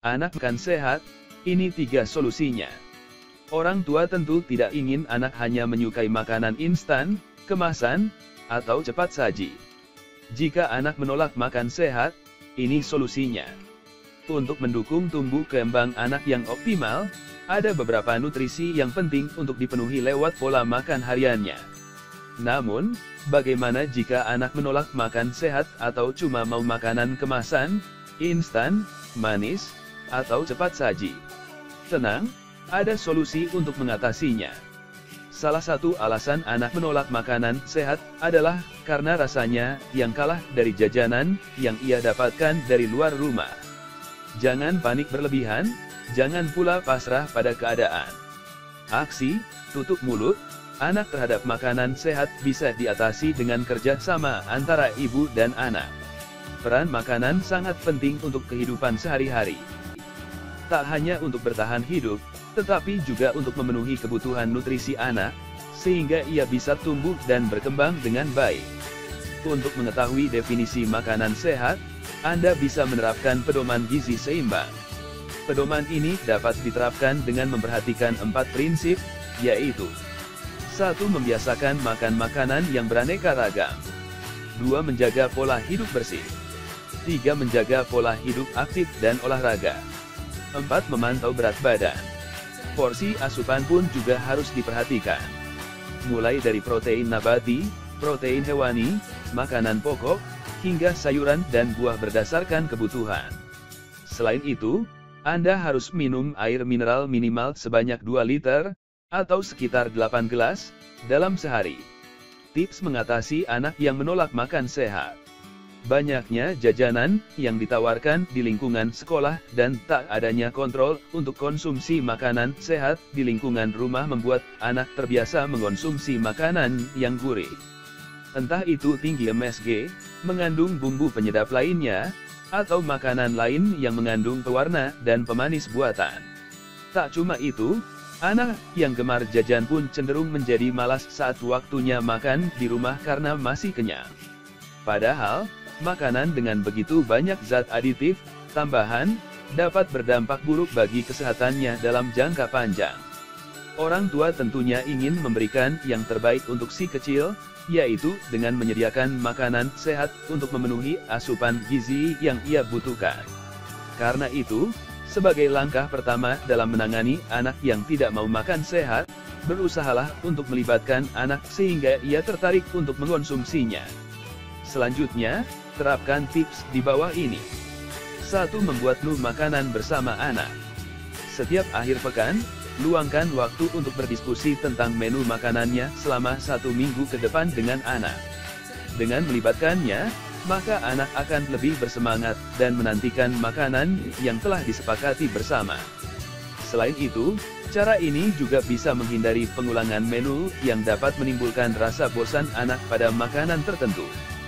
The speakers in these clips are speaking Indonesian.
Anak makan sehat, ini 3 solusinya. Orang tua tentu tidak ingin anak hanya menyukai makanan instan, kemasan, atau cepat saji. Jika anak menolak makan sehat, ini solusinya. Untuk mendukung tumbuh kembang anak yang optimal, ada beberapa nutrisi yang penting untuk dipenuhi lewat pola makan hariannya. Namun, bagaimana jika anak menolak makan sehat atau cuma mau makanan kemasan, instan, manis, atau cepat saji? Tenang, ada solusi untuk mengatasinya. Salah satu alasan anak menolak makanan sehat adalah karena rasanya yang kalah dari jajanan yang ia dapatkan dari luar rumah. Jangan panik berlebihan, jangan pula pasrah pada keadaan. Aksi tutup mulut anak terhadap makanan sehat bisa diatasi dengan kerja sama antara ibu dan anak. Peran makanan sangat penting untuk kehidupan sehari-hari. Tak hanya untuk bertahan hidup, tetapi juga untuk memenuhi kebutuhan nutrisi anak, sehingga ia bisa tumbuh dan berkembang dengan baik. Untuk mengetahui definisi makanan sehat, Anda bisa menerapkan pedoman gizi seimbang. Pedoman ini dapat diterapkan dengan memperhatikan 4 prinsip, yaitu 1. Membiasakan makan makanan yang beraneka ragam. 2. Menjaga pola hidup bersih. 3. Menjaga pola hidup aktif dan olahraga. 4. Memantau berat badan. Porsi asupan pun juga harus diperhatikan. Mulai dari protein nabati, protein hewani, makanan pokok, hingga sayuran dan buah berdasarkan kebutuhan. Selain itu, Anda harus minum air mineral minimal sebanyak 2 liter, atau sekitar 8 gelas, dalam sehari. Tips mengatasi anak yang menolak makan sehat. Banyaknya jajanan yang ditawarkan di lingkungan sekolah dan tak adanya kontrol untuk konsumsi makanan sehat di lingkungan rumah membuat anak terbiasa mengonsumsi makanan yang gurih. Entah itu tinggi MSG, mengandung bumbu penyedap lainnya, atau makanan lain yang mengandung pewarna dan pemanis buatan. Tak cuma itu, anak yang gemar jajan pun cenderung menjadi malas saat waktunya makan di rumah karena masih kenyang. Padahal, makanan dengan begitu banyak zat aditif, tambahan, dapat berdampak buruk bagi kesehatannya dalam jangka panjang. Orang tua tentunya ingin memberikan yang terbaik untuk si kecil, yaitu dengan menyediakan makanan sehat untuk memenuhi asupan gizi yang ia butuhkan. Karena itu, sebagai langkah pertama dalam menangani anak yang tidak mau makan sehat, berusahalah untuk melibatkan anak sehingga ia tertarik untuk mengonsumsinya. Selanjutnya, terapkan tips di bawah ini. 1. Membuat menu makanan bersama anak. Setiap akhir pekan, luangkan waktu untuk berdiskusi tentang menu makanannya selama 1 minggu ke depan dengan anak. Dengan melibatkannya, maka anak akan lebih bersemangat dan menantikan makanan yang telah disepakati bersama. Selain itu, cara ini juga bisa menghindari pengulangan menu yang dapat menimbulkan rasa bosan anak pada makanan tertentu.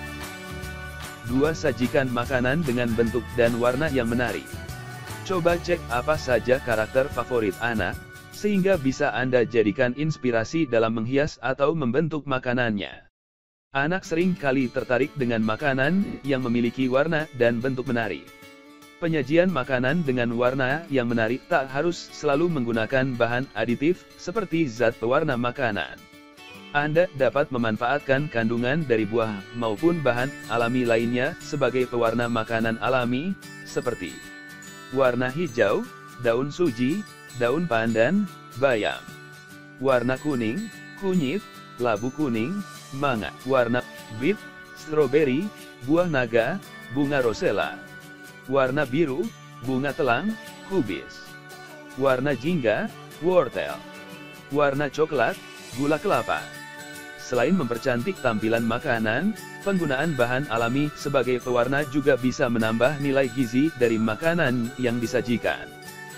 2. Sajikan makanan dengan bentuk dan warna yang menarik. Coba cek apa saja karakter favorit anak, sehingga bisa Anda jadikan inspirasi dalam menghias atau membentuk makanannya. Anak sering kali tertarik dengan makanan yang memiliki warna dan bentuk menarik. Penyajian makanan dengan warna yang menarik tak harus selalu menggunakan bahan aditif, seperti zat pewarna makanan. Anda dapat memanfaatkan kandungan dari buah maupun bahan alami lainnya sebagai pewarna makanan alami, seperti warna hijau, daun suji, daun pandan, bayam. Warna kuning, kunyit, labu kuning, mangga. Warna bit, stroberi, buah naga, bunga rosella. Warna biru, bunga telang, kubis. Warna jingga, wortel. Warna coklat, gula kelapa. Selain mempercantik tampilan makanan, penggunaan bahan alami sebagai pewarna juga bisa menambah nilai gizi dari makanan yang disajikan.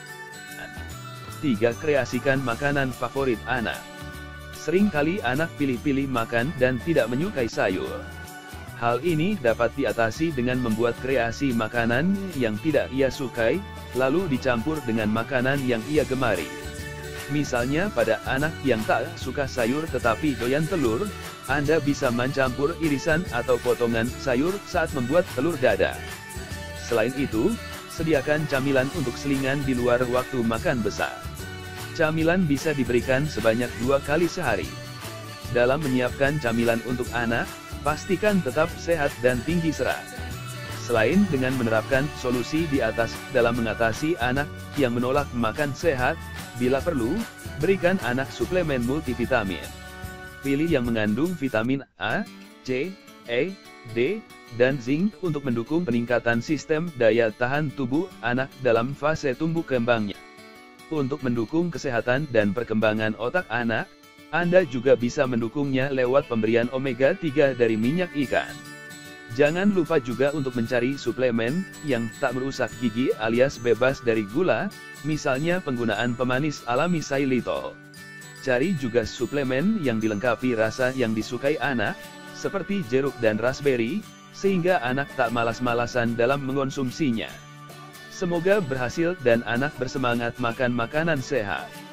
3. Kreasikan makanan favorit anak. Seringkali anak pilih-pilih makan dan tidak menyukai sayur. Hal ini dapat diatasi dengan membuat kreasi makanan yang tidak ia sukai, lalu dicampur dengan makanan yang ia gemari. Misalnya pada anak yang tak suka sayur tetapi doyan telur, Anda bisa mencampur irisan atau potongan sayur saat membuat telur dadar. Selain itu, Sediakan camilan untuk selingan di luar waktu makan besar. Camilan bisa diberikan sebanyak 2 kali sehari. Dalam menyiapkan camilan untuk anak, pastikan tetap sehat dan tinggi serat. Selain dengan menerapkan solusi di atas dalam mengatasi anak yang menolak makan sehat, bila perlu, berikan anak suplemen multivitamin. Pilih yang mengandung vitamin A, C, E, D, dan zinc untuk mendukung peningkatan sistem daya tahan tubuh anak dalam fase tumbuh kembangnya. Untuk mendukung kesehatan dan perkembangan otak anak, Anda juga bisa mendukungnya lewat pemberian omega 3 dari minyak ikan. Jangan lupa juga untuk mencari suplemen yang tak merusak gigi alias bebas dari gula, misalnya penggunaan pemanis alami xylitol. Cari juga suplemen yang dilengkapi rasa yang disukai anak, seperti jeruk dan raspberry, sehingga anak tak malas-malasan dalam mengonsumsinya. Semoga berhasil dan anak bersemangat makan makanan sehat.